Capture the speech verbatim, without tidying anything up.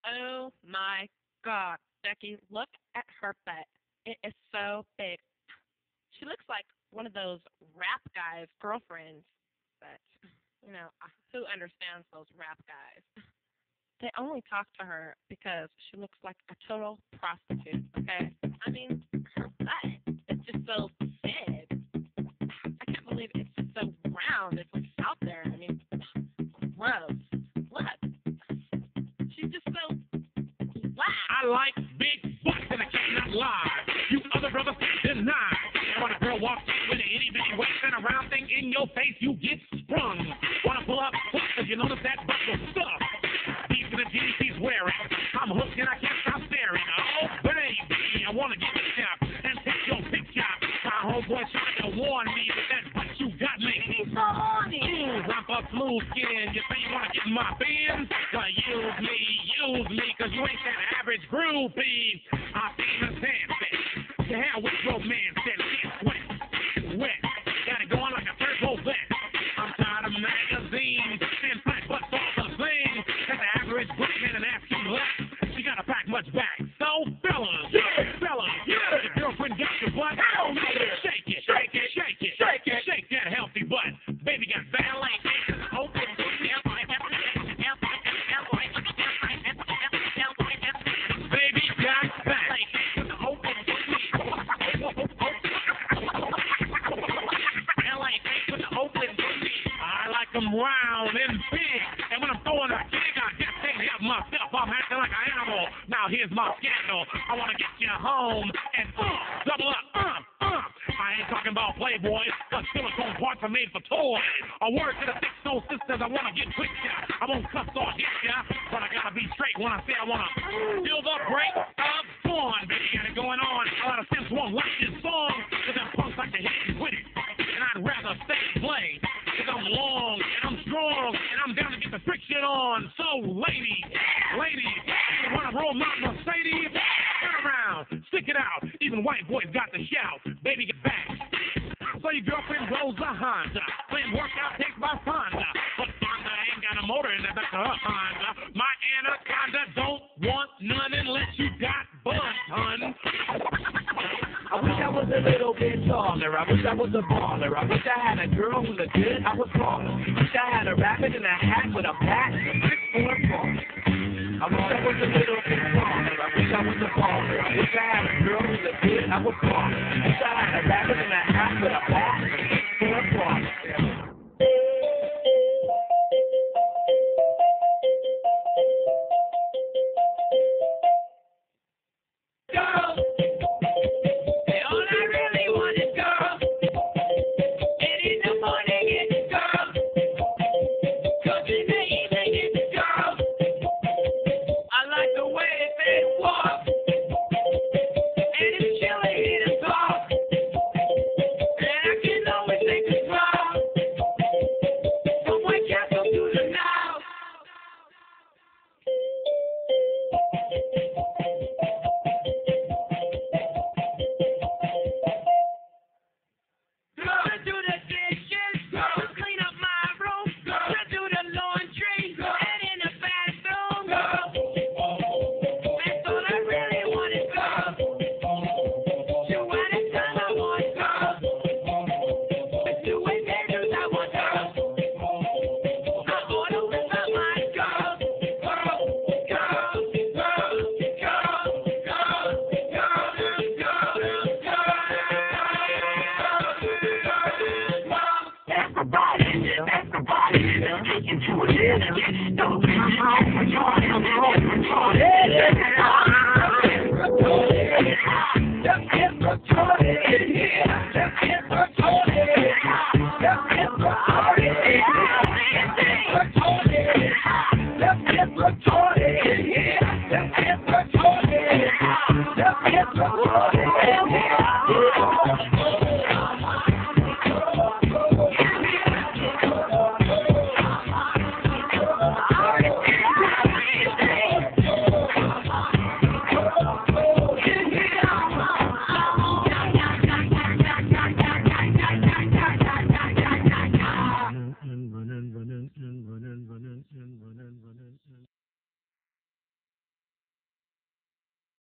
Oh my God, Becky, look at her butt. It is so big. She looks like one of those rap guys' girlfriends, but, you know, uh, who understands those rap guys? They only talk to her because she looks like a total prostitute, okay? I mean, her butt is just so big. I can't believe it's just so round. It's like out there. I mean, gross. Look. She's just so wow. I like big butts and I cannot lie. You other brothers deny. And when a girl walks in with an itty bitty waist and a round thing in your face, you get sprung. Wanna pull up, cause you notice that butt was stuffed. These are the jeans she's wearing. I'm hooked and I can't stop staring. Oh baby, I wanna get the shot and take your picture. My homeboy trying to warn me that that butt you got makes me so horny. Ooh, rump up smooth skin. You say you wanna get in my bins? Well, use me, use me, cause you ain't that average groupie. I seen a dancing. To hell with romance and it's wet, wet. Got it going like a turbo vet. I'm tired of magazines and flat butts all the thing. That's the average black man and ask you left. She gotta pack much back. So fellas, yeah, fellas, yeah. Your girlfriend got your butt. Hell yeah. Shake it, shake it, shake it, shake it, shake that healthy butt. Baby got ballet dances open. Baby got ballet dances open. I like them round and big, and when I'm throwing a kick, I just can't help myself. I'm acting like an animal. Now here's my scandal. I want to get you home and uh, double up. Uh, uh. I ain't talking about Playboys, cause silicone parts are made for toys. A word to the thick soul sisters, I want to get with ya. I won't cuss or hit ya, but I gotta be straight when I say I want to feel the break of dawn. Baby, got it going on. A lot of simps won't like this song, cause them punks like to hit me with it. And I'd rather stay plain, cause I'm long and I'm strong and I'm down to get the friction on. So ladies, ladies, you wanna roll my Mercedes? Turn around, stick it out. Even white boys got the shout. Baby, get back. So your girlfriend rolls a Honda, playing workout takes by Fonda. But Fonda ain't got a motor in the back of her Honda. My anaconda don't want none unless you got butt, hun. I wish I was a little bit taller. I wish I was a baller. I wish I had a girl who looked good. I was taller. Wish I had a rabbit in a hat with a bat, six four four. I wish I was a little bit taller. I wish I was a baller. I wish I had a girl who looked good. I was taller. Wish I had a rabbit in a hat with a bat, six four four. Retarded.